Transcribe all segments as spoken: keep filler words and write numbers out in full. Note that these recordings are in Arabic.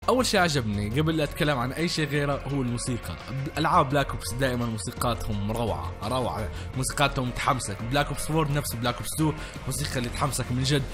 اول شيء عجبني قبل لا اتكلم عن اي شيء غيره هو الموسيقى. العاب بلاك اوبس دائما موسيقاتهم روعه روعه، موسيقاتهم تحمسك. بلاك اوبس فور نفس بلاك اوبس تو، موسيقى اللي تحمسك من جد.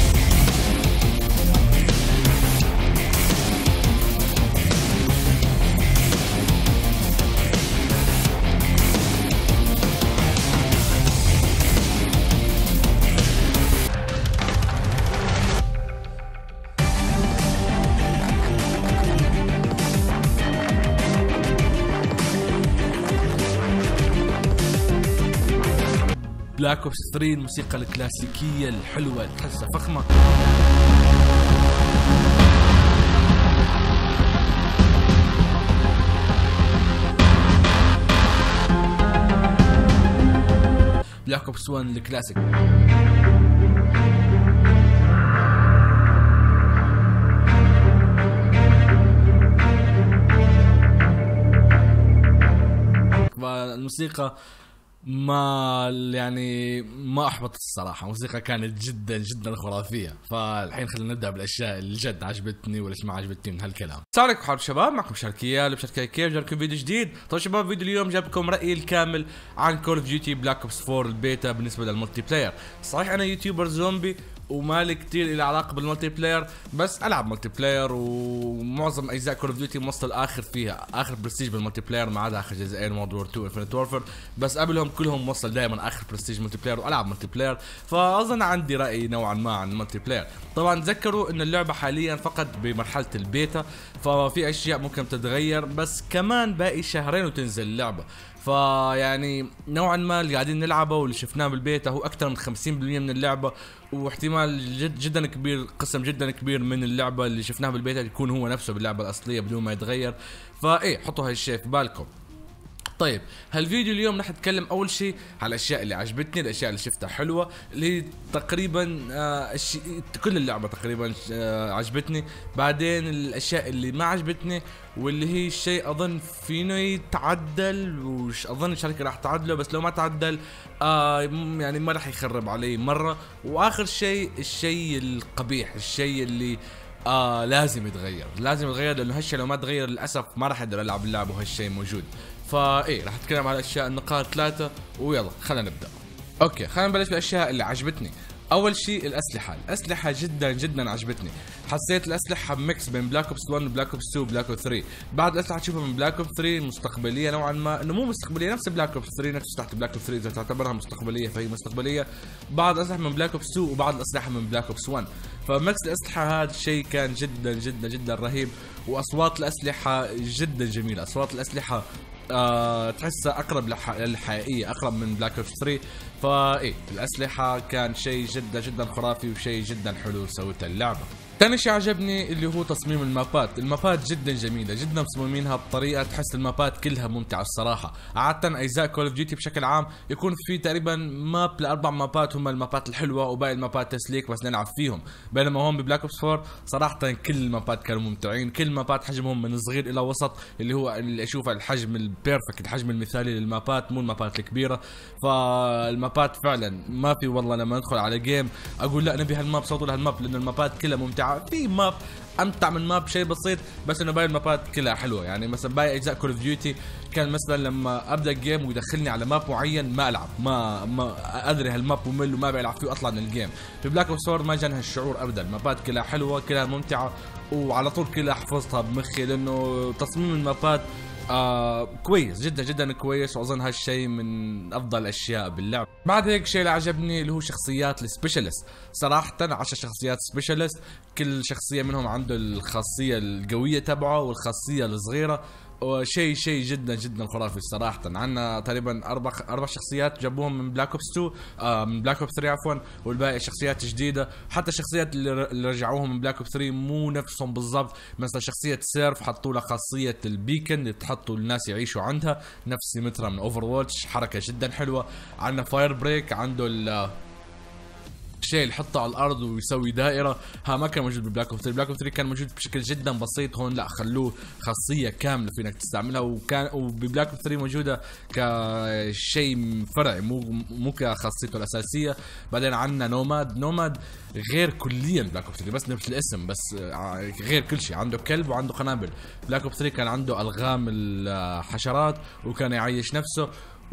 بلاك اوبس ثري الموسيقى الكلاسيكية الحلوة تحسها فخمة. بلاك اوبس ون الكلاسيك. الموسيقى ما يعني ما احبطت الصراحه، الموسيقى كانت جدا جدا خرافيه. فالحين خلينا نبدا بالاشياء اللي جد عجبتني وليش ما عجبتني من هالكلام. السلام عليكم حبايب شباب، معكم شركيال بشركه كيف جايبكم فيديو جديد. طيب شباب، فيديو اليوم جاب لكم رايي الكامل عن كول اوف ديوتي بلاك اوبس فور البيتا بالنسبه للملتي بلاير. صحيح انا يوتيوبر زومبي ومالي كتير له علاقه بالملتي بلاير، بس العب ملتي بلاير ومعظم اجزاء كول اوف ديوتي موصل اخر فيها اخر برستيج بالملتي بلاير ما عدا اخر جزئين وورد وور تو انفينيت وورفير، بس قبلهم كلهم موصل دائما اخر برستيج ملتي بلاير والعب ملتي بلاير. فاظن عندي راي نوعا ما عن الملتي بلاير. طبعا تذكروا ان اللعبه حاليا فقط بمرحله البيتا، ففي اشياء ممكن تتغير، بس كمان باقي شهرين وتنزل اللعبه. فيعني نوعا ما اللي قاعدين نلعبه واللي شفناه بالبيتا هو اكثر من خمسين بالمئة من اللعبه، واحتمال جد جدا كبير، قسم جدا كبير من اللعبه اللي شفناها بالبيتا يكون هو نفسه باللعبه الاصليه بدون ما يتغير. فايه حطوا هالشيء في بالكم. طيب هالفيديو اليوم رح نتكلم اول شيء على الاشياء اللي عجبتني، الاشياء اللي شفتها حلوه، اللي تقريبا آه الشي... كل اللعبه تقريبا آه عجبتني. بعدين الاشياء اللي ما عجبتني واللي هي الشيء اظن فينه يتعدل، وش اظن الشركه راح تعدله، بس لو ما تعدل آه يعني ما راح يخرب علي مره. واخر شيء الشيء القبيح، الشيء اللي آه لازم يتغير، لازم يتغير، لانه هالشيء لو ما تغير للاسف ما راح اقدر العب اللعبه وهالشيء موجود. فايه راح اتكلم على الاشياء النقاط ثلاثه، ويلا خلينا نبدا. اوكي خلينا نبلش بالاشياء اللي عجبتني. اول شيء الاسلحه، الاسلحه جدا جدا عجبتني. حسيت الاسلحه ميكس بين بلاك اوبس ون وبلاك اوبس تو وبلاك اوبس ثري. بعض الاسلحه تشوفها من بلاك اوبس ثري مستقبليه نوعا ما، انه مو مستقبليه نفس بلاك اوبس ثري، نفس اسلحه بلاك اوبس ثري اذا تعتبرها مستقبليه فهي مستقبليه. بعض الاسلحه من بلاك اوبس تو وبعض الاسلحه من بلاك اوبس ون. فميكس الاسلحه هذا الشيء كان جدا جدا جدا رهيب. واصوات الاسلحه جدا جميله، اصوات الاسلحه آه تحسها اقرب للحقيقيه، اقرب من بلاك اوبس ثري. فايه الاسلحه كان شيء جدا جدا خرافي وشيء جدا حلو سوته اللعبه. ثاني شيء عجبني اللي هو تصميم المابات، المابات جدا جميله، جدا مصممينها بطريقه تحس المابات كلها ممتعه الصراحه. عاده اجزاء كول اوف ديوتي بشكل عام يكون في تقريبا ماب لاربع مابات هم المابات الحلوه وباقي المابات تسليك بس نلعب فيهم، بينما هون ببلاك اوبس فور صراحه كل المابات كانوا ممتعين، كل المابات حجمهم من صغير الى وسط، اللي هو اللي اشوفه الحجم البيرفكت، الحجم المثالي للمابات، مو المابات الكبيره. فالمابات فعلا ما في والله لما ندخل على جيم اقول لا نبي هالماب صوتوا لهالماب، لان المابات كلها ممتعه. في ماب امتع من ماب شيء بسيط، بس انه باقي المابات كلها حلوه. يعني مثلا باقي اجزاء كول اوف ديوتي كان مثلا لما ابدا الجيم ويدخلني على ماب معين ما العب، ما ما ادري هالماب ممل وما بلعب فيه واطلع من الجيم. في بلاك اوبس فور ما جاني هالشعور ابدا، المابات كلها حلوه كلها ممتعه وعلى طول كلها حفظتها بمخي، لانه تصميم المابات آه كويس جدا جدا كويس، واظن هالشيء من افضل الاشياء باللعب. بعد هيك شيء اللي عجبني اللي هو شخصيات السبيشالست. صراحه عشر شخصيات سبيشالست، كل شخصيه منهم عنده الخاصيه القويه تبعه والخاصيه الصغيره، وشيء شيء جدا جدا خرافي صراحه. عندنا تقريبا اربع اربع شخصيات جابوهم من بلاك اوبس تو آه من بلاك اوبس ثري عفوا، والباقي شخصيات جديده. حتى الشخصيات اللي رجعوهم من بلاك اوبس ثري مو نفسهم بالضبط، مثلا شخصيه سيرف حطوا لها خاصيه البيكن اللي تحطوا الناس يعيشوا عندها نفس سيمترا من اوفر واتش، حركه جدا حلوه. عندنا فاير بريك عنده ال الشيء اللي يحطه على الارض ويسوي دائره، ها ما كان موجود ببلاك اوبس ثري. بلاك اوبس ثري كان موجود بشكل جدا بسيط، هون لا خلوه خاصيه كامله فينك تستعملها، وكان وببلاك اوبس ثري موجوده كشيء فرعي مو مو كخاصيته الاساسيه. بعدين عندنا نوماد. نوماد غير كليا بلاك اوبس ثري، بس نفس الاسم بس غير كل شيء. عنده كلب وعنده قنابل. بلاك اوبس ثري كان عنده الغام الحشرات وكان يعيش نفسه.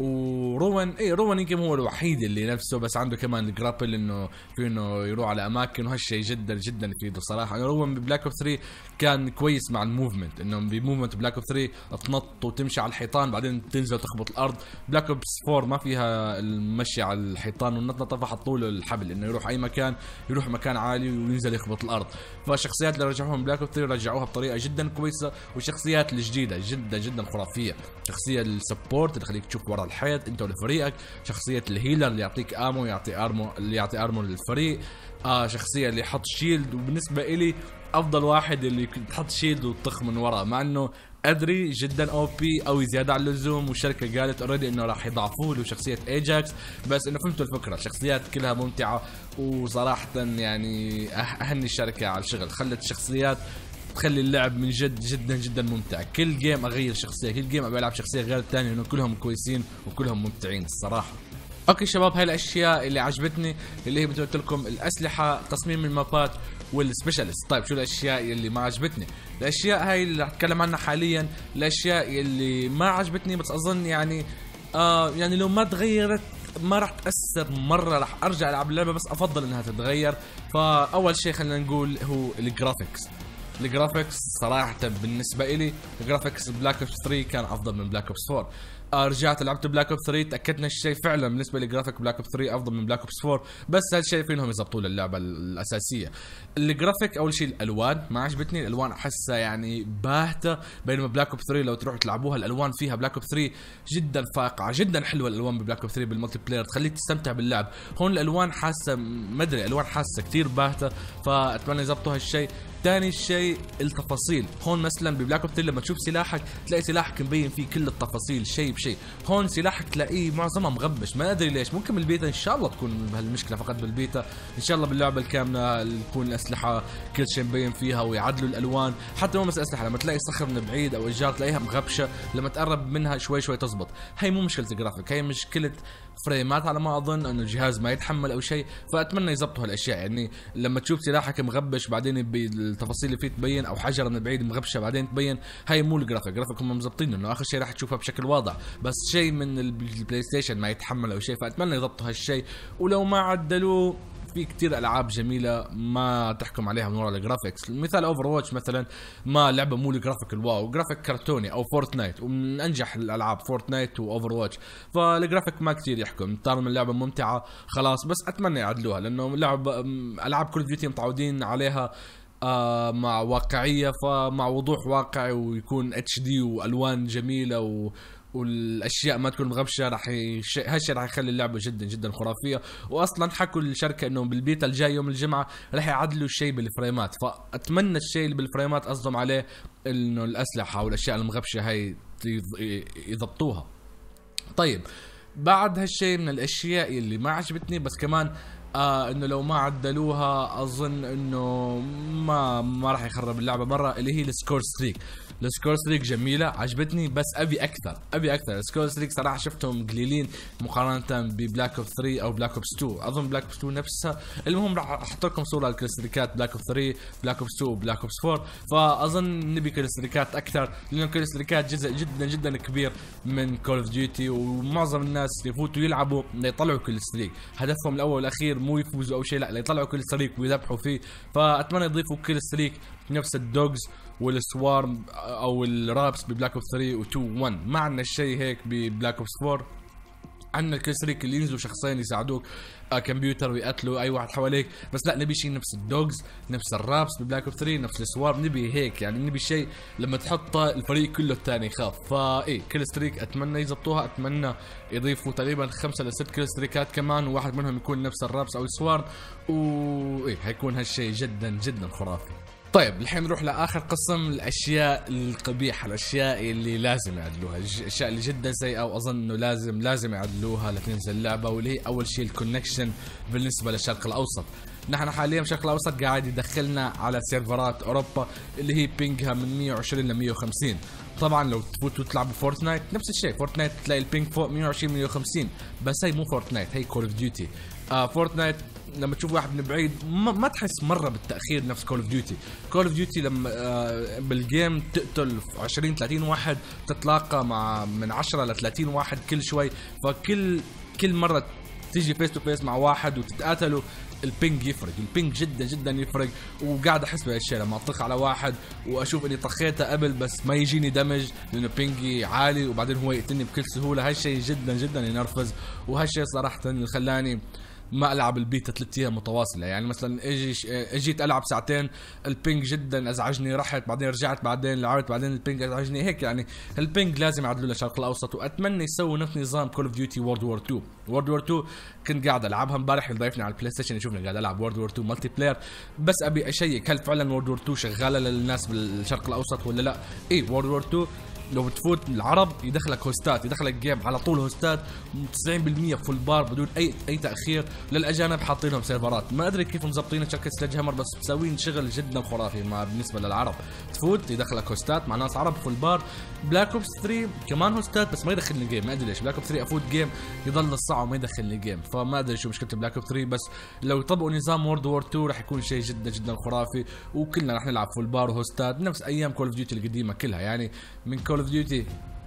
وروان ايه روان يمكن هو الوحيد اللي نفسه، بس عنده كمان الجرابل انه في انه يروح على اماكن، وهالشيء جدا جدا يفيده صراحه. يعني روان ببلاك اوبس ثري كان كويس مع الموفمنت، انه بموفمنت بلاك اوبس ثري تنط وتمشي على الحيطان بعدين تنزل تخبط الارض. بلاك اوبس فور ما فيها المشي على الحيطان والنطنطه، فحطوا له الحبل انه يروح اي مكان، يروح مكان عالي وينزل يخبط الارض. فالشخصيات اللي رجعوهم بلاك اوبس ثري رجعوها بطريقه جدا كويسه، والشخصيات الجديده جدا جدا خرافيه. شخصيه السبورت اللي خليك تشوف ورا الحيط انت ولفريقك، شخصيه الهيلر اللي يعطيك امو يعطي ارمو اللي يعطي ارمو للفريق، آه شخصيه اللي يحط شيلد. وبالنسبه إلي افضل واحد اللي تحط شيلد وتطخ من ورا، مع انه ادري جدا او بي او زياده عن اللزوم، والشركه قالت اوريدي انه راح يضعفوه له شخصيه ايجاكس، بس انه فهمتوا الفكره. الشخصيات كلها ممتعه، وصراحه يعني اهني الشركه على الشغل، خلت الشخصيات تخلي اللعب من جد جدا جدا ممتع. كل جيم اغير شخصيه، كل جيم ابي العب شخصيه غير الثانيه، لانه كلهم كويسين وكلهم ممتعين الصراحه. اوكي شباب، هاي الاشياء اللي عجبتني اللي هي مثل ما قلت لكم الاسلحه، تصميم المابات والسبيشالست. طيب شو الاشياء اللي ما عجبتني؟ الاشياء هاي اللي اتكلم عنها حاليا، الاشياء اللي ما عجبتني بس اظن يعني آه يعني لو ما تغيرت ما راح تأثر مرة، راح ارجع العب اللعبة، بس افضل انها تتغير. فاول شيء خلينا نقول هو الجرافيكس. الجرافيكس صراحة بالنسبة إلي الجرافيكس بلاك اوبس ثري كان افضل من بلاك اوبس فور. آه رجعت لعبت بلاك اوبس ثري تاكدنا الشيء فعلا بالنسبه لي جرافيك بلاك اوبس ثري افضل من بلاك اوبس فور، بس هالشيء فينهم يظبطوا للعبه الاساسيه. الجرافيك اول شيء الالوان ما عجبتني، الالوان احسها يعني باهته، بينما بلاك اوبس ثري لو تروح تلعبوها الالوان فيها بلاك اوبس ثري جدا فاقعه، جدا حلوه الالوان ببلاك اوبس ثري بالملتي بلاير، تخليك تستمتع باللعب. هون الالوان حاسه ما ادري، الالوان حاسه كثير باهته، فاتمنى يظبطوا هالشيء. ثاني شيء التفاصيل. هون مثلا ببلاك اوبس ثري لما تشوف سلاحك تلاقي سلاحك مبين فيه كل التفاصيل شيء بشيء، هون سلاحك تلاقيه معظمها مغبش، ما ادري ليش. ممكن بالبيتا ان شاء الله تكون بهالمشكله فقط بالبيتا، ان شاء الله باللعبه الكامله تكون الاسلحه كل شيء مبين فيها ويعدلوا الالوان. حتى مو بس اسلحه، لما تلاقي صخر من بعيد او اشجار تلاقيها مغبشه، لما تقرب منها شوي شوي تزبط. هي مو مشكله الجرافيك، هي مشكله فريمات على ما اظن، انه الجهاز ما يتحمل او شيء. فاتمنى يظبطوا هالاشياء، يعني لما تشوف سلاحك مغبش بعدين بالتفاصيل اللي فيه تبين، او حجره من بعيد مغبشه بعدين تبين، هاي مو الجرافيك. الجرافيك هم مظبطين انه اخر شيء راح تشوفها بشكل واضح، بس شيء من البلاي ستيشن ما يتحمل او شيء. فاتمنى يضبطوا هالشيء، ولو ما عدلوه في كتير العاب جميله ما تحكم عليها من وراء الجرافيكس. مثال اوفر واتش مثلا، ما لعبه مو الجرافيك الواو، جرافيك كرتوني، او فورتنايت، ومن انجح الالعاب فورتنايت واوفر واتش، فالجرافيك ما كتير يحكم. طالما اللعبه ممتعه خلاص، بس اتمنى يعدلوها، لانه لعب العاب كول اوف ديوتي متعودين عليها آه مع واقعيه، فمع وضوح واقعي ويكون اتش دي والوان جميله و والاشياء ما تكون مغبشه، راح يش... هالشيء راح يخلي اللعبه جدا جدا خرافيه. واصلا حكوا الشركه انه بالبيتا الجاي يوم الجمعه راح يعدلوا الشيء بالفريمات، فاتمنى الشيء اللي بالفريمات قصدهم عليه انه الاسلحه والاشياء المغبشه هاي يضبطوها. طيب بعد هالشيء من الاشياء اللي ما عجبتني، بس كمان آه انه لو ما عدلوها اظن انه ما ما راح يخرب اللعبه مره، اللي هي السكور ستريك. السكور ستريك جميله عجبتني، بس ابي اكثر ابي اكثر. السكور ستريك صراحه شفتهم قليلين مقارنه ببلاك اوب ثري او بلاك اوب تو. اظن بلاك اوب تو نفسها. المهم راح احط لكم صوره للكلستريكات بلاك اوب ثري، بلاك اوب تو وبلاك اوب فور. فاظن نبي كلستريكات اكثر، لانه الكلستريكات جزء جدا جدا كبير من كول اوف ديوتي، ومعظم الناس يفوتوا يلعبوا يطلعوا كلستريك، هدفهم الاول والاخير مو يفوزوا او شيء، لا يطلعوا كلستريك ويذبحوا فيه. فاتمنى يضيفوا كلستريك نفس الدوجز والسوارم او الرابس ببلاك اوبس ثري و تو ون. ما عندنا شيء هيك ببلاك اوبس فور. عندنا الكلستريك اللي ينزلوا شخصين يساعدوك آه كمبيوتر ويقتلوا اي واحد حواليك، بس لا نبي شيء نفس الدوجز، نفس الرابس ببلاك اوبس ثري، نفس السوارم، نبي هيك يعني. نبي شيء لما تحطه الفريق كله الثاني يخاف. فايه كلستريك اتمنى يزبطوها، اتمنى يضيفوا تقريبا خمسة لست كلستريكات كمان، وواحد منهم يكون نفس الرابس او السوارم، وايه حيكون هالشيء جدا جدا خرافي. طيب الحين نروح لاخر قسم، الاشياء القبيحه، الاشياء اللي لازم يعدلوها، الاشياء اللي جدا سيئه واظن انه لازم لازم يعدلوها لتنزل اللعبه، واللي هي اول شيء الكونكشن بالنسبه للشرق الاوسط. نحن حاليا الشرق الاوسط قاعد يدخلنا على سيرفرات اوروبا اللي هي بينجها من مية وعشرين ل مية وخمسين. طبعا لو تفوتوا تلعبوا فورتنايت نفس الشيء، فورتنايت تلاقي البينج فوق مية وعشرين مية وخمسين، بس هي مو فورتنايت، هي كول اوف ديوتي. آه فورتنايت لما تشوف واحد من بعيد ما, ما تحس مره بالتاخير نفس كول اوف ديوتي. كول اوف ديوتي لما آه بالجيم تقتل عشرين ثلاثين واحد، تتلاقى مع من عشرة ل ثلاثين واحد كل شوي، فكل كل مره تيجي فيس تو فيس مع واحد وتتقاتلوا البينج يفرق، البينج جدا جدا يفرق. وقاعد احس بهالشيء لما اطخ على واحد واشوف اني طخيته قبل بس ما يجيني دمج لانه بينجي عالي وبعدين هو يقتلني بكل سهوله، هالشيء جدا جدا ينرفز. وهالشيء صراحه اللي خلاني ما العب البيتا ثلاث ايام متواصله. يعني مثلا اجي اجيت العب ساعتين البينج جدا ازعجني، رحت بعدين رجعت بعدين لعبت بعدين البينج ازعجني هيك. يعني البينج لازم يعدلوا للشرق الاوسط، واتمنى يسووا نفس نظام كول اوف ديوتي وورد وور تو. وورد وور تو كنت قاعد العبها امبارح، ضيفني على البلاي ستيشن يشوفني قاعد العب وورد وور تو مالتي بلاير، بس ابي اشيك هل فعلا وورد وور تو شغاله للناس بالشرق الاوسط ولا لا. اي وورد وور تو لو بتفوت العرب يدخلك هوستات، يدخلك جيم على طول هوستات تسعين بالمية فول بار بدون اي اي تاخير. للاجانب حاطين لهم سيرفرات، ما ادري كيف مظبطين شركه سلاج هامر، بس مسوين شغل جدا خرافي ما بالنسبه للعرب. تفوت يدخلك هوستات مع ناس عرب فول بار. بلاك اوبس ثلاثة كمان هوستات بس ما يدخلني جيم، ما ادري ليش. بلاك اوبس ثلاثة افوت جيم يضل نص ساعه وما يدخلني جيم، فما ادري شو مشكله بلاك اوبس ثلاثة. بس لو يطبقوا نظام وورد وور تو راح يكون شيء جدا جدا خرافي، وكلنا راح نلعب فول بار وهوستات نفس ايام كول اوف ديوتي القديمه كلها. يعني من كول اوف ديوتي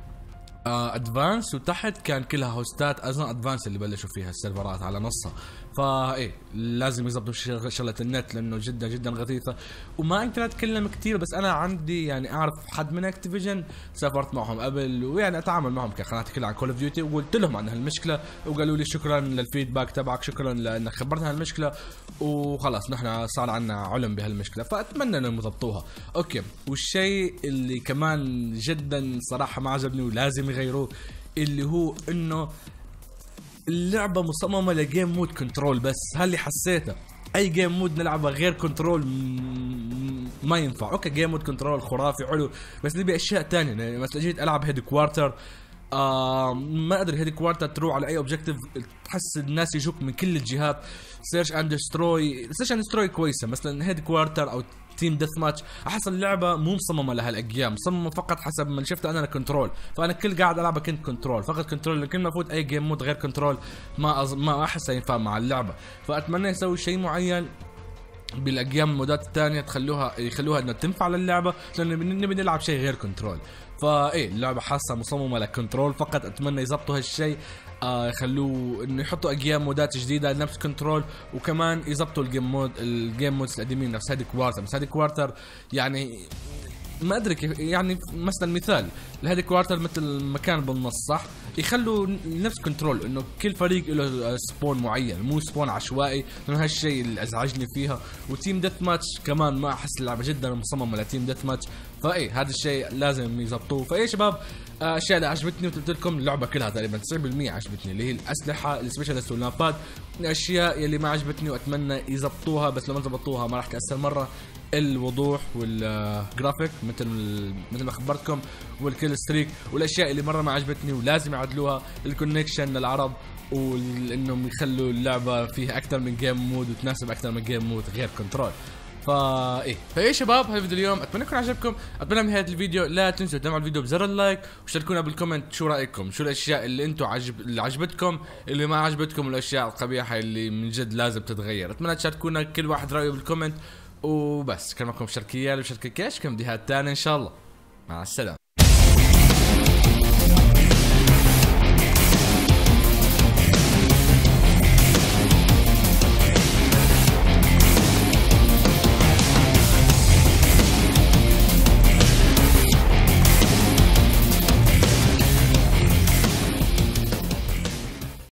ادفانس uh, وتحت كان كلها هوستات، اظن ادفانس اللي بلشوا فيها السيرفرات على نصها. فايه لازم يظبطوا شغله النت لانه جدا جدا غثيثه. وما يمكن اتكلم كثير، بس انا عندي يعني اعرف حد من اكتيفيجن، سافرت معهم قبل ويعني اتعامل معهم كقناتي كلها عن كول اوف ديوتي، وقلت لهم عن هالمشكله وقالوا لي شكرا للفيدباك تبعك، شكرا لانك خبرتنا هالمشكله، وخلاص نحن صار عنا علم بهالمشكله، فاتمنى انهم يضبطوها. اوكي، والشيء اللي كمان جدا صراحه ما عجبني ولازم يغيروه اللي هو انه اللعبة مصممة لجيم مود كنترول بس. هاللي حسيته اي جيم مود نلعبها غير كنترول ما ينفع. اوكي جيم مود كنترول خرافي حلو، بس نبي اشياء تانية. يعني مثلا جيت العب هيد كوارتر، آه ما ادري هيد كوارتر تروح على اي اوبجيكتيف تحس الناس يجوك من كل الجهات. سيرش اند دستروي، سيرش اند دستروي كويسه، مثلا هيد كوارتر او تيم ديث ماتش احس اللعبه مو مصممه لهالاجيال، مصممه فقط حسب ما شفت انا كنترول. فانا كل قاعد العبها كنت كنترول فقط كنترول، لكن ما افوت اي جيم مود غير كنترول ما أز... ما احس ينفع مع اللعبه. فاتمنى يسوي شيء معين بالاجيال المودات الثانيه تخلوها يخلوها انه تنفع للعبه، لانه نبي نلعب شيء غير كنترول. فايه اللعبه حاسه مصممه لكنترول فقط، اتمنى يزبطوا هالشيء، آه يخلوه انه يحطوا اجيال مودات جديده نفس كنترول، وكمان يزبطوا الجيم مود الجيم مودز القديمين نفس هادي كوارتر. بس هادي كوارتر يعني ما ادري كيف، يعني مثلا مثال لهادي كوارتر مثل مكان بالنص صح، يخلوا نفس كنترول انه كل فريق له سبون معين مو سبون عشوائي، لانه هالشيء اللي ازعجني فيها. وتيم ديث ماتش كمان ما احس اللعبه جدا مصممه لتيم ديث ماتش، فايه هذا الشيء لازم يزبطوه. فايه شباب اشياء اللي عجبتني وقلت لكم اللعبه كلها تقريبا تسعين بالمية عجبتني، اللي هي الاسلحه السبيشالست واللامباد. الاشياء اللي ما عجبتني واتمنى يزبطوها، بس لو ما زبطوها ما راح تاثر مره، الوضوح والجرافيك مثل مثل ما خبرتكم، والكيل ستريك. والاشياء اللي مره ما عجبتني ولازم يعدلوها الكونكشن للعرب، وانهم يخلوا اللعبه فيها اكثر من جيم مود وتناسب اكثر من جيم مود غير كنترول. فا ايه فايه شباب هذا الفيديو اليوم، اتمنى يكون عجبكم. اتمنى من هذا الفيديو لا تنسوا تدعموا الفيديو بزر اللايك، وشاركونا بالكومنت شو رايكم، شو الاشياء اللي انتم عجب اللي عجبتكم، اللي ما عجبتكم، الاشياء القبيحه اللي من جد لازم تتغير. اتمنى تشاركونا كل واحد رايه بالكومنت. وبس كان معكم شركيال وشركة كاش كم فيديوهات تانية ان شاء الله. مع السلامة.